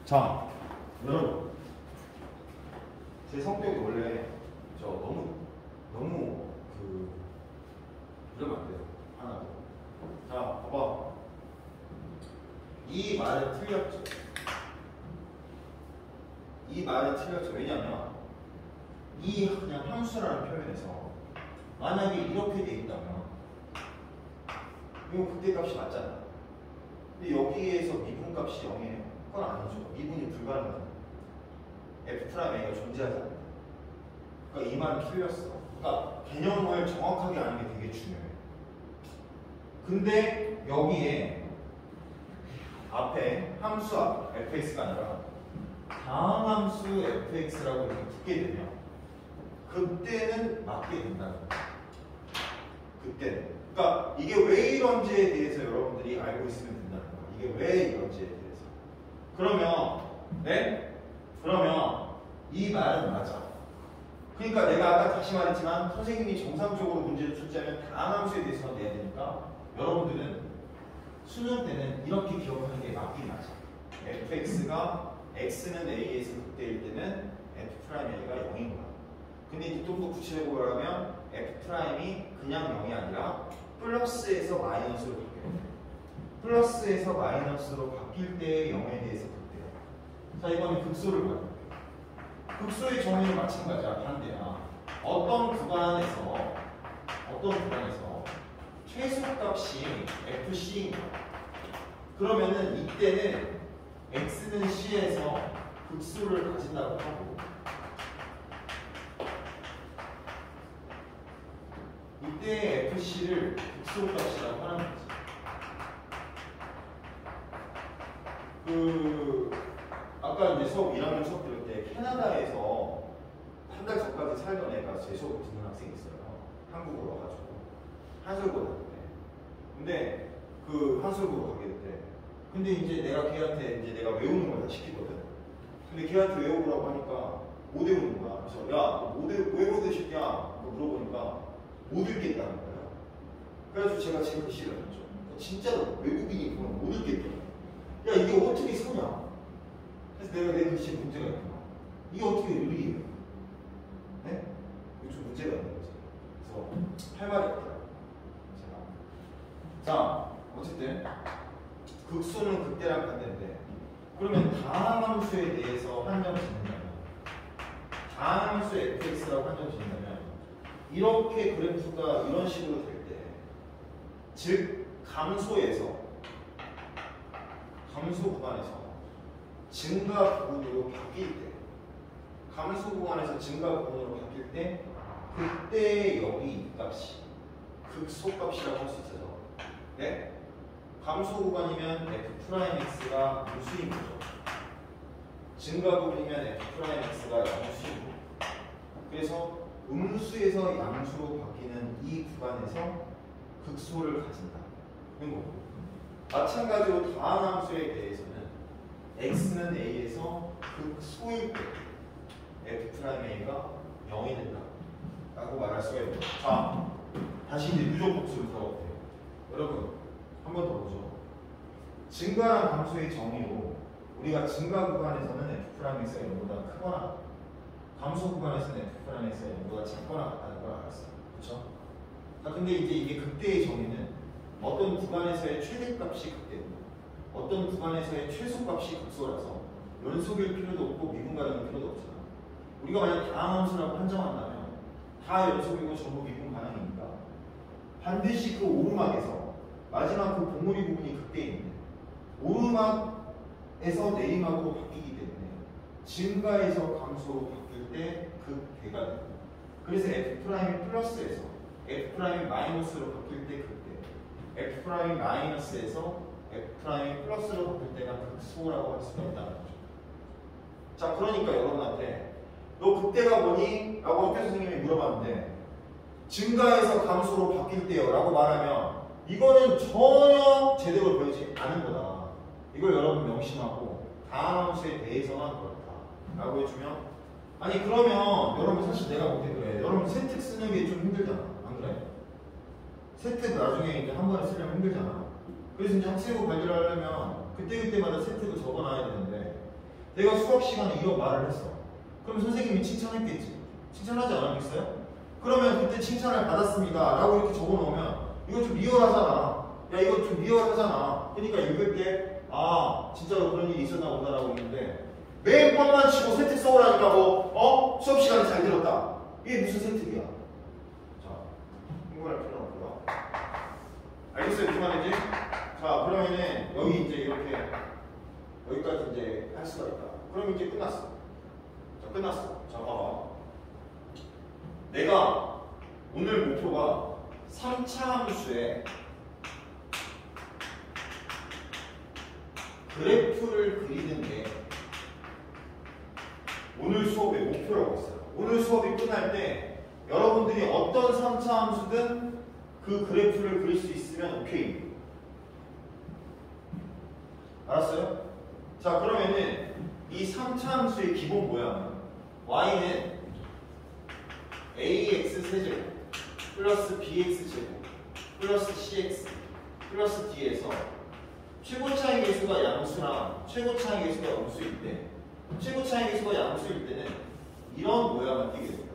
자, 여러분, 제 성격이 원래 너무 이러면 안 돼요. 하나도. 자, 봐봐. 이 말은 틀렸죠. 이 말은 틀렸죠. 왜냐면 이 그냥 함수라는 표현에서 만약에 이렇게 돼 있다면 이거 극대값이 맞잖아. 근데 여기에서 미분값이 0이에요. 그건 아니죠. 미분이 불가능하다. F'A가 존재하지 않는다. 그러니까 이 말은 틀렸어. 그러니까 개념을 정확하게 아는 게 되게 중요해. 근데 여기에 앞에 함수 fx가 아니라 다항함수 fx라고 이렇게 붙게 되면 그때는 맞게 된다는 거야. 그때는. 그러니까 이게 왜 이런지에 대해서 여러분들이 알고 있으면 된다는 거야. 이게 왜 이런지에 대해서. 그러면 이 말은 맞아. 그러니까 내가 아까 다시 말했지만 선생님이 정상적으로 문제를 출제하면 다항함수에 대해서 내야 되니까 여러분들은 수능 때는 이렇게 기억하는 게 맞긴 맞아. fx가 x는 a에서 극대일 때는 f'a가 0인 거야. 근데 이제 좀 더 구체적으로 말하면 f'이 그냥 0이 아니라 플러스에서 마이너스로 바뀌어요. 플러스에서 마이너스로 바뀔 때의 0에 대해서 극대야. 자, 이번에 극소를 봐볼게요. 극소의 정의는 마찬가지야. 반대야. 어떤 구간에서 최소값이 fc인 거야. 그러면은 이때는 x는 c에서 극소를 가진다고 하고 이때 fc를 극소값이라고 하는 거지. 아까 이제 수업 1학년 수업 들을 때 캐나다에서 한 달 전까지 살던 애가 제 수업을 듣는 학생이 있어요. 한국으로 와가지고 한솔고 갔는데 근데 한솔고로 가게 됐대. 근데 이제 걔한테 이제 내가 외우는 걸 다 시키거든. 근데 걔한테 외우라고 하니까 못 외우는 거야. 그래서 야, 너 왜 못 외우냐? 물어보니까 못 읽겠다는 거야. 그래가지고 제가 제 글씨를 했죠. 진짜로 외국인이 보면 못 읽겠더라. 야, 이게 어떻게 서냐? 그래서 내가 내 글씨에 문제가 있구나. 이게 어떻게 의리예요? 네? 이거 좀 문제가 있는 거지. 그래서 할 말이 없더라. 자, 어쨌든 극소는 극대랑 반대인데 그러면 다항함수에 대해서 한정 짓는다면 다항함수 fx라고 한정 짓는다면 이렇게 그래프가 이런 식으로 될 때 즉 감소 구간에서 증가 부분으로 바뀔 때 감소 구간에서 증가 부분으로 바뀔 때 그때 여기 이 값이 극소값이라고 할 수 있어요. 네? 감소 구간이면 f'x가 무수인 거죠. 증가 부분이면 f'x가 양수이고 그래서 음수에서 양수로 바뀌는 이 구간에서 극소를 가진다. 이런 거고. 마찬가지로 다항함수에 대해서는 x는 a에서 극소일 때 f'a가 0이 된다 라고 말할 수가 있는 거죠. 자, 다시 이제 누적 복수를 들어볼게요. 여러분 한 번 더 보죠. 증가랑 감소의 정의로 우리가 증가 구간에서는 f'x가 0보다 크거나 감소 구간에서는 f'x가 0보다 작거나 같다는 걸 알았어요. 그렇죠? 자, 근데 이제 이게 극대의 정의는 어떤 구간에서의 최대값이 극대고 어떤 구간에서의 최소값이 극소라서 연속일 필요도 없고 미분 가능일 필요도 없잖아. 우리가 만약 다항함수라고 한정한다면 다 연속이고 전부 미분 가능이니까 반드시 그 오르막에서 마지막 그 봉우리 부분이 극대인데 오르막에서 내리막으로 바뀌기 때문에 증가에서 감소로 바뀔 때 극대가 됩니다. 그래서 F'이 플러스에서 F'이 마이너스로 바뀔 때 극대, F'이 마이너스에서 F'이 플러스로 바뀔 때가 극소라고 할 수가 있다는 거죠. 자, 그러니까 여러분한테 너 극대가 뭐니? 라고 학교 선생님이 물어봤는데 증가에서 감소로 바뀔 때요 라고 말하면 이거는 전혀 제대로 배우지 않은 거다. 이걸 여러분 명심하고 다항함수에 대해서만 그렇다 라고 해주면 아니 그러면 여러분 사실 내가 볼 때 그래. 여러분 세특 쓰는 게 좀 힘들잖아. 안 그래? 세특 나중에 이제 한 번에 쓰려면 힘들잖아. 그래서 이제 학생부 관리를 하려면 그때그때마다 세특을 적어놔야 되는데 내가 수업 시간에 이런 말을 했어. 그럼 선생님이 칭찬했겠지. 칭찬하지 않았겠어요? 그러면 그때 칭찬을 받았습니다 라고 이렇게 적어놓으면 이거 좀 리얼하잖아. 야 이거 좀 리얼하잖아. 그러니까 읽을 때 아 진짜로 그런 일이 있었나 보다라고 있는데 매일 뻥만 치고 세특 써오라니까 뭐 수업 시간에 잘 들었다. 이게 무슨 세특이야? 자, 공부할 필요는 없고요. 알겠어요? 무슨 말인지? 자, 그러면은 여기 이제 이렇게 여기까지 이제 할 수가 있다. 그럼 이제 끝났어. 자, 끝났어. 자, 봐봐. 내가 오늘 목표가 3차 함수에 그래프를 그리는 게 오늘 수업의 목표라고 했어요. 오늘 수업이 끝날 때 여러분들이 어떤 3차 함수든 그 그래프를 그릴 수 있으면 오케이. 알았어요? 자, 그러면은 이 3차 함수의 기본 모양은 y는 ax 세제곱 플러스 bx 제곱 플러스 cx 플러스 d에서 최고 차이 계수가 양수랑 최고 차이 계수가 음수일 때, 최고 차이 계수가 양수일 때는 이런 모양을 띠게 됩니다.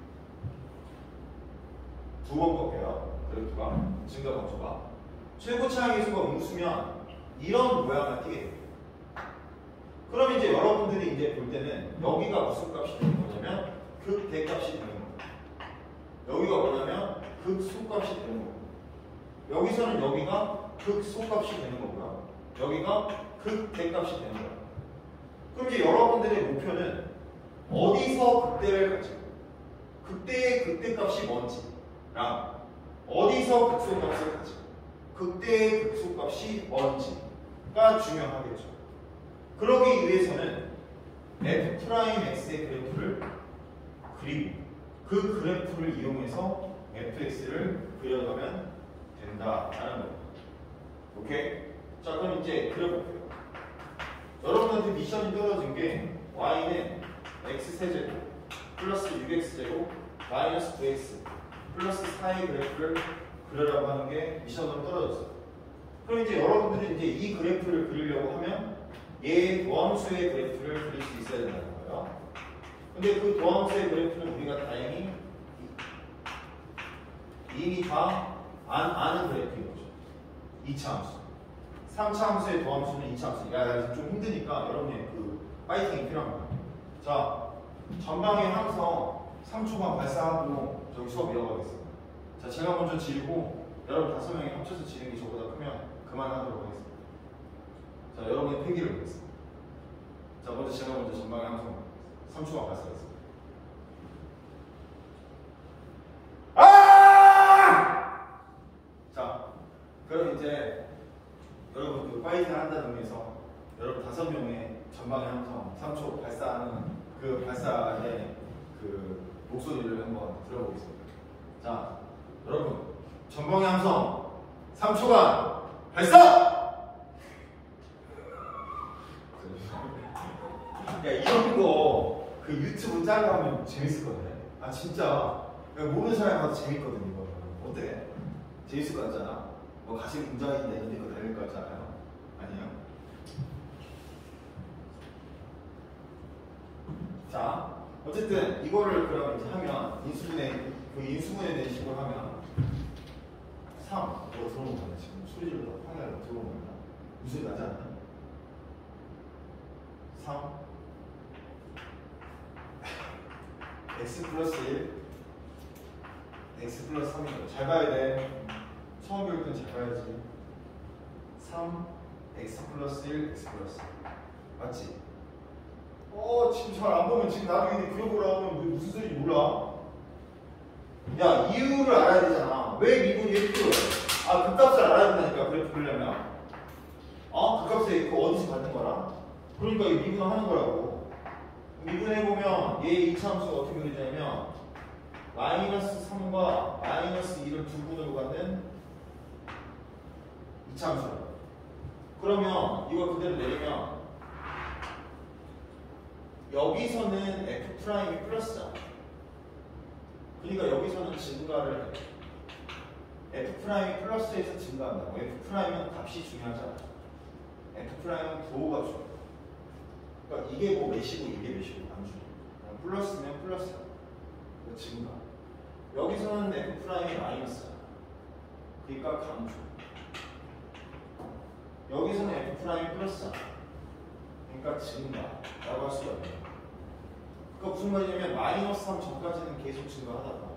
두 번 볼게요. 그래프가 증가 범주가 최고 차이 계수가 음수면 이런 모양을 띠게 됩니다. 그럼 이제 여러분들이 이제 볼 때는 여기가 무슨 값이 되는 거냐면 극대값이 되는 겁니다. 여기가 뭐냐면 극소값이 되는 겁니다. 여기서는 여기가 극소값이 되는 거고요. 여기가 극대값이 되는 거예요. 그럼 이제 여러분들의 목표는 어디서 극대를 가지고 극대의 극대값이 뭔지랑 어디서 극소값을 가지고 극대의 극소값이 뭔지가 중요하겠죠. 그러기 위해서는 f'x의 그래프를 그리고 그 그래프를 이용해서 fx를 그려가면 된다라는 겁니다. 오케이? 자, 그럼 이제 그려볼게요. 여러분한테 미션이 떨어진 게 y는 x세제곱 플러스 6x제곱 마이너스 9x 플러스 4의 그래프를 그려라고 하는 게 미션으로 떨어졌어요. 그럼 이제 여러분들이 이제 이 그래프를 그리려고 하면 얘의 도함수의 그래프를 그릴 수 있어야 된다는 거예요. 근데 그 도함수의 그래프는 우리가 다행히 이미 다 아는 그래프인 거죠. 2차 함수. 3차 함수의 도함수는 2차 함수. 야, 좀 힘드니까 여러분의 그 파이팅이 필요합니다. 자, 전방의 함성 3초간 발사하고 저기 수업 이어가겠습니다. 자, 제가 먼저 지르고 여러분 5명이 합쳐서 지르는 게 저보다 크면 그만하도록 하겠습니다. 자, 여러분의 패기를 보겠습니다. 자, 먼저 제가 먼저 전방의 함성 3초간 발사하겠습니다. 자, 그럼 이제 여러분 그 파이팅 한다는 의미에서 여러분 5명의 전방의 함성 3초 발사하는 그 발사의 그 목소리를 한번 들어보겠습니다. 자, 여러분 전방의 함성 3초간 발사! 야, 이런 거 그 유튜브 짤로 하면 재밌을 거네. 아, 진짜 모르는 사람이 봐도 재밌거든. 이거 어때? 재밌을 것 같잖아. 뭐 가슴 공장인데 이런 거 달릴 것 같잖아요. 아니에요? 자, 어쨌든 이거를 그럼 이제 하면 인수분해 대한 식으로 하면 3 이거 들어오는 거네. 지금 소리를 더 하나로 들어오는 거야. 무슨 나지 않나? 3 x 플러스 1 x 플러스 3이니까 잘 봐야 돼. 처음 배울 땐 잘 봐야지. 3 x 플러스 1 x 플러스 1 맞지? 지금 잘 안 보면 지금 나중에 그려보라 하면 무슨 소리인지 몰라. 야, 이유를 알아야 되잖아. 왜 미분이 이렇게 필요해? 그 값을 알아야 된다니까. 그래프 그리려면 그 값에 그 어디서 받는 거라? 그러니까 이 미분을 하는 거라고. 미분해보면 얘 이차함수가 어떻게 그리냐면 마이너스 3과 마이너스 2를 두 분으로 갖는 이차함수라고. 그러면 이걸 그대로 내리면 여기서는 F'이 플러스잖아. 그러니까 여기서는 증가를 해. F'이 플러스에서 증가한다고. F'은 값이 중요하잖아. F'은 부호가 중요해. 그러니까 F'는 플러스에서 증가한다고. F'는 값이 중요하잖아. F'는 부호가 중요해. 그러니까 F'는 플러스에서 증가한다고. F'는 값이 중요하잖아. F'는 값이 중요하잖아. F'는 그러니까 이게 뭐 몇이고 이게 몇이고 감수. 플러스면 플러스야. 증가. 여기서는 F 프라임이 마이너스야. 그러니까 감수. 여기서는 F 프라임이 플러스야. 그러니까 증가라고 할 수가 있네. 그러니까 무슨 말이냐면 마이너스 3 전까지는 계속 증가하다가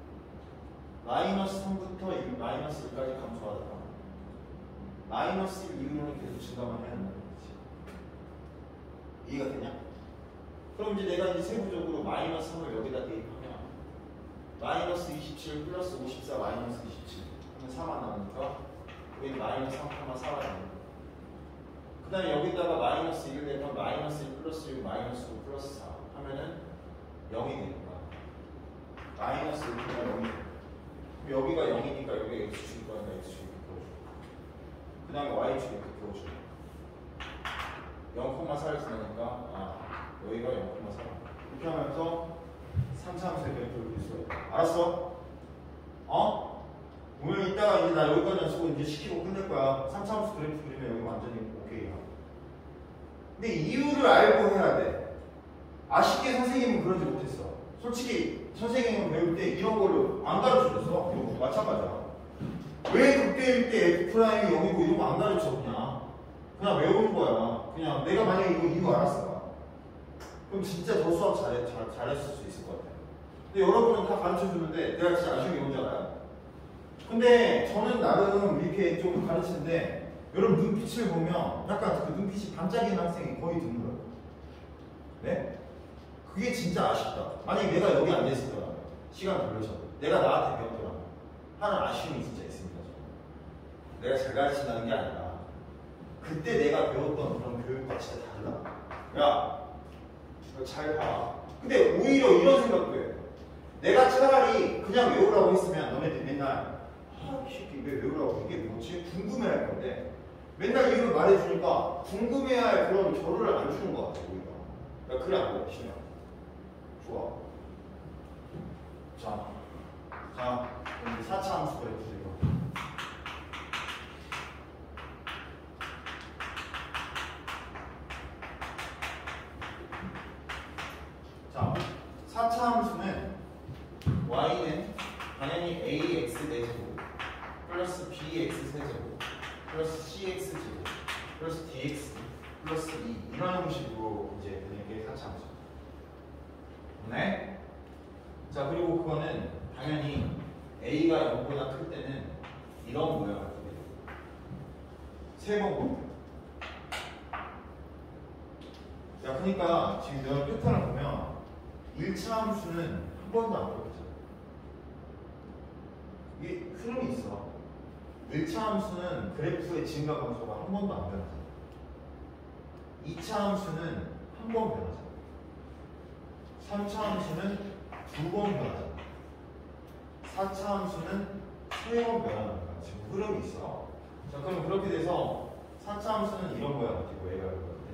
마이너스 3부터 마이너스 1까지 감소하다가 마이너스 1 이후로는 계속 증가만 해야 한다는 거지. 이해가 되냐? 그럼 이제 내가 이제 세부적으로 마이너스 3을 여기다 대입하면 마이너스 27 플러스 54 마이너스 27 하면 4만 나오니까 우리 마이너스 3,4가 되는 거야. 그 다음에 여기다가 마이너스 1을 내면 마이너스 1 플러스 6 마이너스 5 플러스 4 하면은 0이 되니까 마이너스 1가 0이 돼. 여기가 0이니까 여기가 x축일 거니까 x축 이렇게 그어줘. 그 다음에 y축 이렇게 그어줘. 0,4를 지나니까 여기가 0,4 이렇게 하면서 3차함수의 그래프를 그릴 수가 있다. 알았어? 오늘 이따가 이제 나 여기까지 연습을 이제 시키고 끝낼 거야. 3차함수 그래프 그리면 여기 완전히 오케이야. 근데 이유를 알고 해야 돼. 아쉽게 선생님은 그러지 못했어. 솔직히 선생님은 배울 때 이런 거를 안 가르쳐줬어. 이거 마찬가지야. 왜 극대일 때 F'이 여기고 이런 거 안 가르쳐 그냥 외우는 거야. 그냥 내가 만약에 이거 이유 알았어. 그럼 진짜 더 수학 잘했을 수 있을 것 같아. 근데 여러분은 다 가르쳐주는데 내가 진짜 아쉬운 게 뭔지 알아요? 근데 저는 나름 이렇게 좀 가르치는데 여러분 눈빛을 보면 약간 그 눈빛이 반짝이는 학생이 거의 드물어요. 네? 그게 진짜 아쉽다. 만약에 내가 여기 앉아있을 거라면 시간 돌려서 내가 나한테 배웠더라면 하는 아쉬움이 진짜 있습니다. 저는. 내가 잘 가르친다는 게 아니라 그때 내가 배웠던 그런 교육과 진짜 달라. 야, 잘 봐. 근데 오히려 이런 생각도 해. 내가 차라리 그냥 외우라고 했으면 너네들 맨날 이 새끼 왜 외우라고 이게 뭐지? 궁금해할 건데 맨날 이유를 말해주니까 궁금해할 그런 겨를을 안 주는 것 같아 오히려. 그러니까 그래 안 돼. 신경. 좋아. 자, 이제 4차 함수 그래프 이거. 자, 4차 함수는 y는 당연히 ax 4제곱 플러스 bx 세제곱 플러스 cx 제곱 플러스 dx 플러스 2 이런 형식으로 이제 되는 게 4차 함수. 네? 자, 그리고 그거는 당연히 a가 0보다 클 때는 이런 모양을 보게 돼요. 3번 보면. 자, 그러니까 지금 내가 패턴을 보면 1차 함수는 한 번도 안 바뀌었잖아. 이게 흐름이 있어. 1차 함수는 그래프의 증가 감소가 한 번도 안 변하잖아. 2차 함수는 한 번 변하잖아. 3차 함수는 2번 변하잖아. 4차 함수는 3번 변하는 거야. 지금 흐름이 있어. 자, 그럼 그렇게 돼서 4차 함수는 이런 거야. 가지고 얘가 이럴 때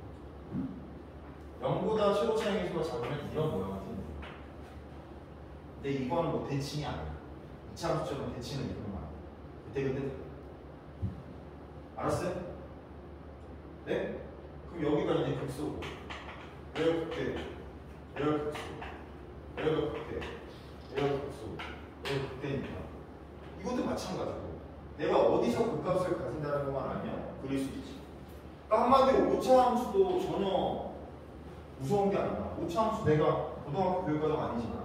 0보다 최고 차이 계수가 작으면 이런 모양을 띄는 거야. 근데 이거는 뭐 대칭이 아니야. 2차 함수처럼 대칭은 이런 거 아니야. 그때 알았어요? 네? 그럼 여기가 이제 극소고 여기가 극대 여기가 극소 여기가 극대 여기가 극소 여기가 극대니까 이것도 마찬가지고 내가 어디서 극값을 가진다는 것만 알면 그릴 수 있지. 그러니까 한마디로 5차 함수도 전혀 무서운 게 아니야. 5차 함수 내가 고등학교 교육과정 아니지만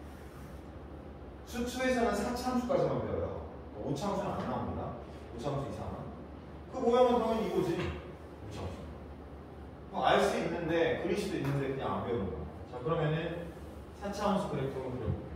수투에서는 4차 함수까지만 배워요. 5차 함수는 안 나옵니다. 5차 함수 이상은. 그 모양은 당연히 이거지. 5차 함수. 알 수 있는데 그릴 수도 있는데 그냥 안 배우는 거야. 자, 그러면은 4차 함수 그래프를 그려볼게요.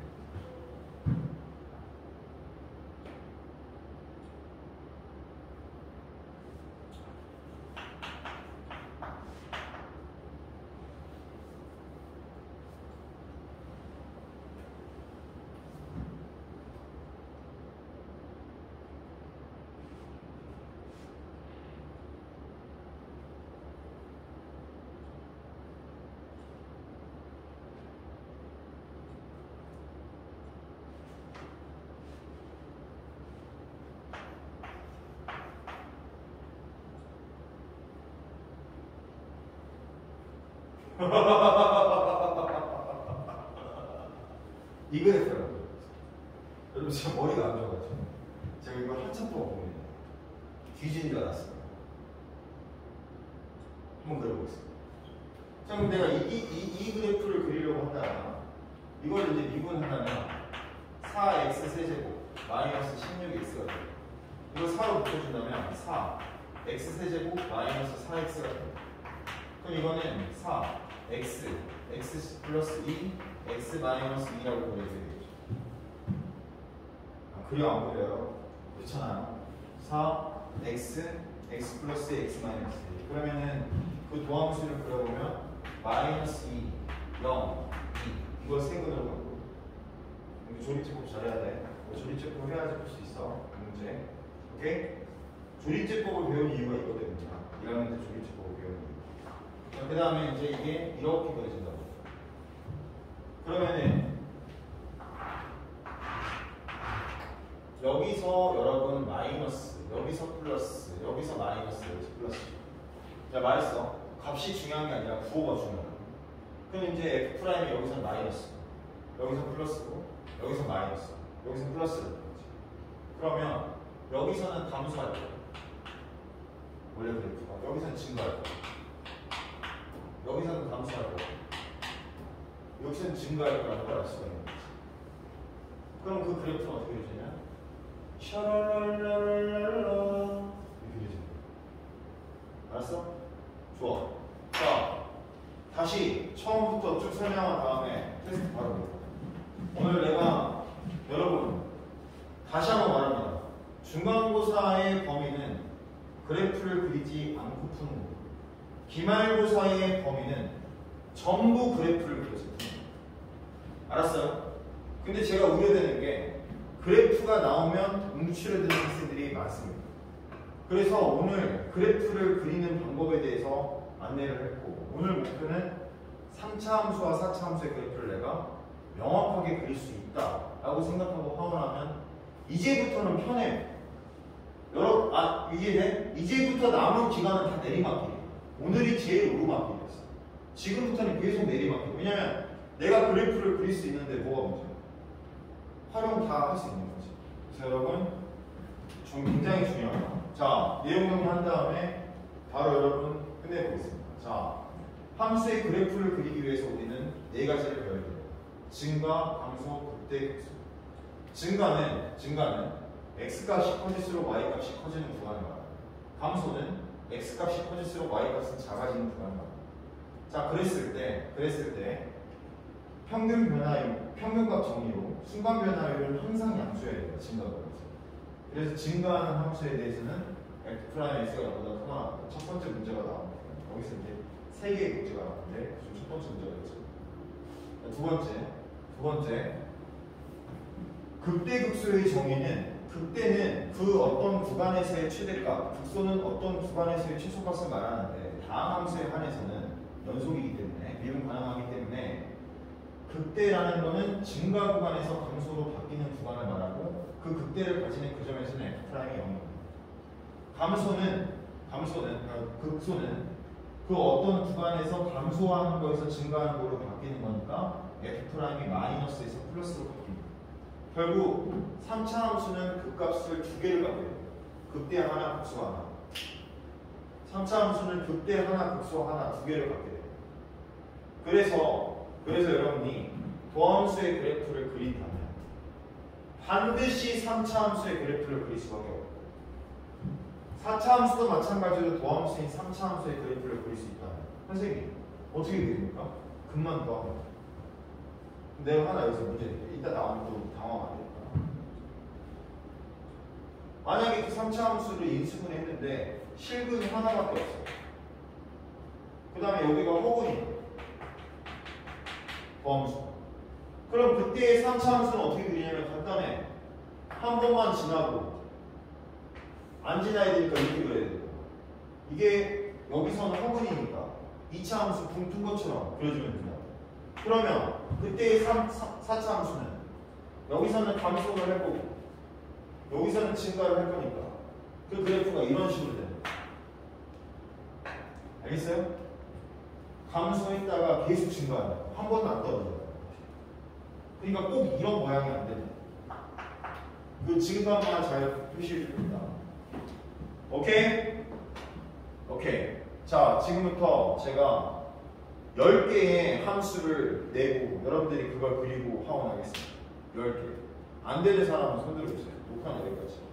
이 그래프라고요. 여러분 제가 머리가 안 좋아가지고 제가 이걸 한참 동안 보면 뒤지는 줄 알았어요. 한번 그려보겠습니다. 자, 그럼 내가 이 그래프를 그리려고 한다면 이걸 이제 미분한다면 4x 세제곱 마이너스 16x가 돼요. 이걸 4로 붙여준다면 4x 세제곱 마이너스 4x가 돼요. 그럼 이거는 4 x 플러스 2 x 마이너스 2라고 그려야 되겠죠. 그려 안 그려요? 그렇잖아요. 4x 플러스 x 마이너스 2. 그러면은 그 도함수를 그려보면 마이너스 2 0 2 이걸 세근으로 갖고 조립제법 잘해야 돼. 조립제법 해야지 볼 수 있어. 문제. 오케이? 조립제법을 배운 이유가 있거든요. 1학년 때 조립제법을 배운 이유. 그 다음에 이제 이게 이렇게 그려진다고. 그러면은 여기서 여러분 마이너스, 여기서 플러스, 여기서 마이너스, 여기서 플러스. 자, 말했어. 값이 중요한 게 아니라 구호가 중요한 거야. 그럼 이제 F'이 여기서 마이너스, 여기서 플러스고, 여기서 마이너스, 여기서 플러스를 거지. 그러면 여기서는 감소할 거야. 원래 그래프가. 여기서는 증가할 거야. 여기서는 감소할 거야. 여기서는 증가할 거라는 걸 알 수가 있는 거지. 그럼 그 그래프는 어떻게 되냐? 샤랄랄랄랄라 이렇게 되지. 알았어? 좋아. 자, 다시 처음부터 쭉 설명한 다음에 테스트 바로 해볼게요. 오늘 내가 여러분 다시 한번 말합니다. 중간고사의 범위는 그래프를 그리지 않고 푸는 거고, 기말고사의 범위는 전부 그래프를 그려서 푸는 거예요. 알았어요? 근데 제가 우려되는 게 그래프가 나오면 움츠러드는 학생들이 많습니다. 그래서 오늘 그래프를 그리는 방법에 대해서 안내를 했고, 오늘 목표는 3차 함수와 4차 함수의 그래프를 내가 명확하게 그릴 수 있다라고 생각하고 하원하면 이제부터는 편해요. 여러분, 이해돼? 이제부터 남은 기간은 다 내리막길이에요. 오늘이 제일 오르막길이었어. 지금부터는 계속 내리막길. 왜냐면 내가 그래프를 그릴 수 있는데 뭐가 문제야? 활용 다 할 수 있는 거지. 그래서 여러분 좀 굉장히 중요하다. 자, 내용 정리한 다음에 바로 여러분 끝내보겠습니다. 자, 함수의 그래프를 그리기 위해서 우리는 네 가지를 배워야 돼요. 증가, 감소, 극대, 극소. 증가는 x값이 커질수록 y값이 커지는 구간을 말합니다. 감소는 x값이 커질수록 y값은 작아지는 구간을 말합니다. 자, 그랬을 때 평균값 정리로 순간 변화율은 항상 양수여야 돼요. 증가가. 그래서 증가하는 함수에 대해서는 F'X가 나보다 크거나 같다. 첫 번째 문제가 나옵니다. 여기서 이제 세 개의 문제가 나오는데 첫 번째 문제가 있죠. 두 번째 극대극소의 정의는, 극대는 그 어떤 구간에서의 최대값, 극소는 어떤 구간에서의 최소값을 말하는데 다음 함수에 한해서는 연속이기 때문에 미분 가능하기 때문에 극대라는 것은 증가 구간에서 감소로 바뀌는 구간을 말하고, 그 극대를 가지는 그 점에서는 F'이 0입니다. 극소는 그 어떤 구간에서 감소하는 거에서 증가하는 거로 바뀌는 거니까 F'이 마이너스에서 플러스로 바뀝니다. 결국 3차 함수는 극값을 두 개를 갖게 돼요. 극대 하나, 극소 하나. 3차 함수는 극대 하나, 극소 하나 두 개를 갖게 돼요. 그래서 여러분이 도함수의 그래프를 그린다면 반드시 3차 함수의 그래프를 그릴 수밖에 없고, 4차 함수도 마찬가지로 도함수인 3차 함수의 그래프를 그릴 수 있다면 선생님 어떻게 그립니까? 금만 더하면 내가 하나 여기서 문제 낼게. 이따 나오면 또 당황 안 되니까. 만약에 그 3차 함수를 인수분 했는데 실근이 하나밖에 없어요. 그 다음에 여기가 허근이에요. 도함수. 그럼 그때의 3차 함수는 어떻게 그리냐면 간단해. 한 번만 지나고 안 지나야 되니까 이렇게 그려야 돼요. 이게 여기서는 허근이니까 2차 함수 붕 뜬 것처럼 그려주면 된다. 그러면 그때의 4차 함수는 여기서는 감소를 할 거고 여기서는 증가를 할 거니까 그 그래프가 이런 식으로 됩니다. 알겠어요? 감소했다가 계속 증가한다. 한 번은 안 떨어져요. 그러니까 꼭 이런 모양이 안 된다. 그 증가만 잘 표시해 줍니다. 오케이? 오케이. 자, 지금부터 제가 10개의 함수를 내고 여러분들이 그걸 그리고 하원하겠습니다. 10개. 안 되는 사람은 손 들어주세요. 녹화는 여기까지.